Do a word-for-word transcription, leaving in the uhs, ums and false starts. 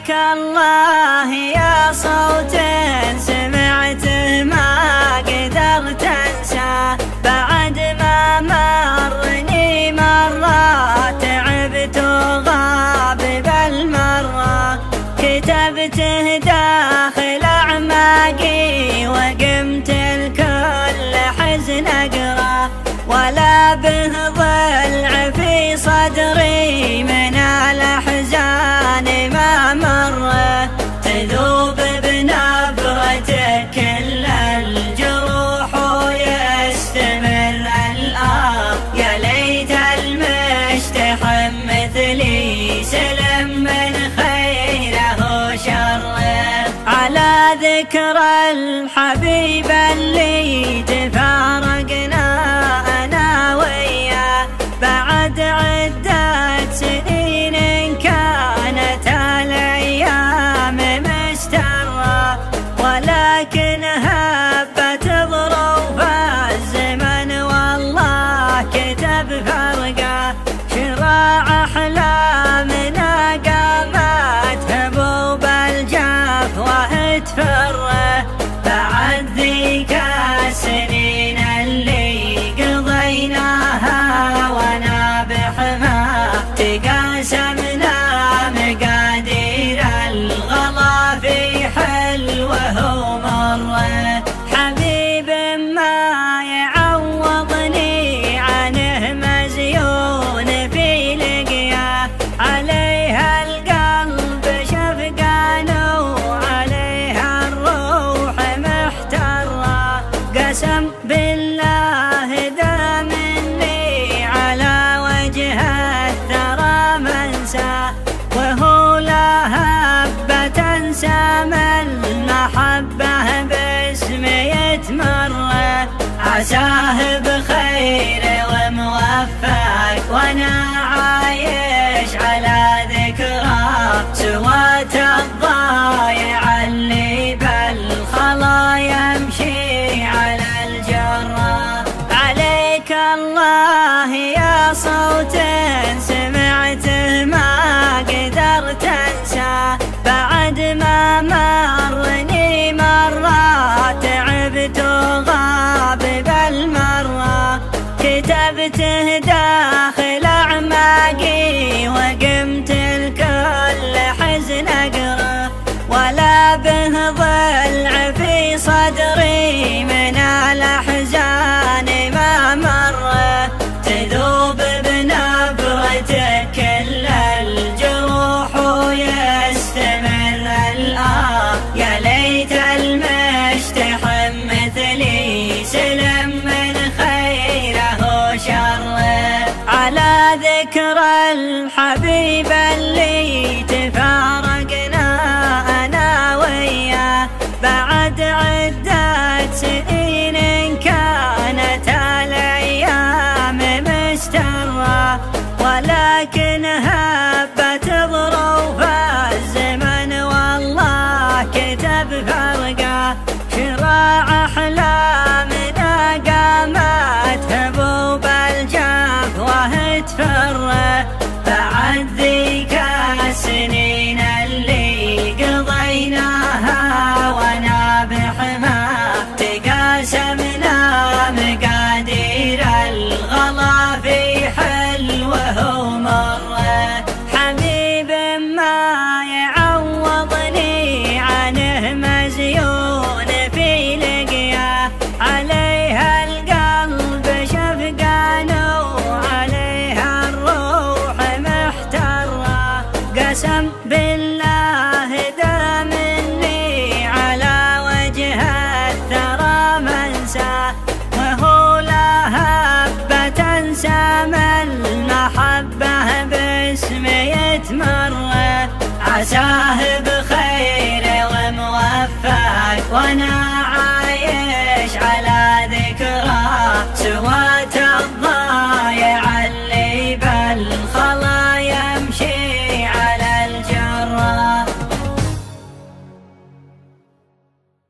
عليك الله يا صوت سمعته ما قدرت انساه، بعد ما مرني مرة تعبت وغاب بالمرة، كتبته داخل اعماقي وقمت الكل حزن اقرا، ولا به ضلع في صدري من الاحزان ما مره، تذوب بنبرته كل الجروح ويستمر الآه، يا ليت المشتحم مثلي سلم من خيره وشره، على ذكرى الحبيب اللي تفارقنا انا وياه، بعد عدة سنين كانت الايام مسترة، ولكن هبت ظروف الزمن والله كتب فرقه، شراع احلامنا قامت هبوب الجفوة تفره، بعد ذيك السنين اللي قضيناها وانا بحماه، تقاسمنا مقادير الغلا في حلوه ومره، حبيب ما يعوضني عنه مزيون في لقياه، عليها القلب شفقان وعليها الروح محترة، قسم بالله ذا مني على وجه الثرى منساه، وهو لا هبة سام المحبة باسم يتمره، عساه بخير وموفق وانا عايش على ذكرى، سوات الضايع اللي بالخلا يمشي على الجرة، عليك الله يا صوت سمعته ما قدرت انساه، بعد ما مرني مرة تعبت وغاب بالمرة، كتبته داخل اعماقي وقمت الكل حزن اقرا، ولا به ضلع في صدري من الاحزان ما مره، تذوب بنبرته كل الجروح ويستمر الآه، يا ليت المشتحم مثلي سلم من خيره وشره، على ذكرى الحبيب اللي تفارقنا انا وياه، بعد عدة سنين كانت الايام مسترة، ولكن هبت ظروف الزمن والله كتب فرقه، شراع احلامنا قامت هبوب الجفوة تفره، بعد ذيك السنين اللي قضيناها وانا بحماه، تقاسمنا مقادير الغلا في حلوه ومره، حبيب ما يعوضني عنه مزيون في لقياه، عليها القلب شفقان وعليها الروح محترة، قسم بالله ذا مني على وجه الثرى منساه، وهو لا هبة سام المحبة باسم يتمره، عساه بخير وموفق وانا